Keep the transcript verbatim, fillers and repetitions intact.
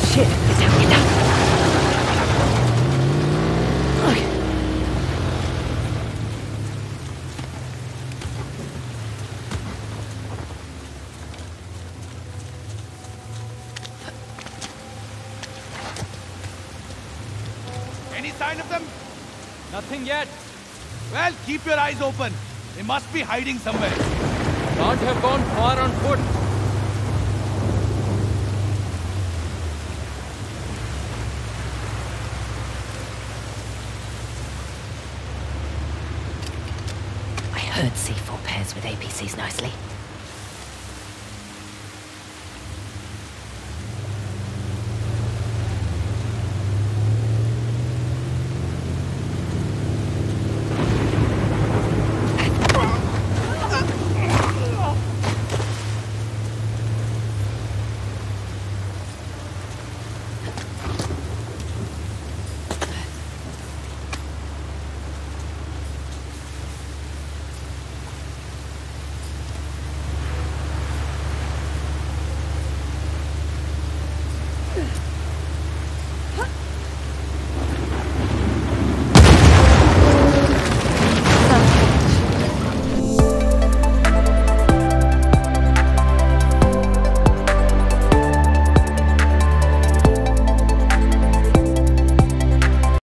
Shit, get down, get down. Okay. Any sign of them? Nothing yet. Well, keep your eyes open. They must be hiding somewhere. Can't have gone far on foot. I heard C four pairs with A P Cs nicely.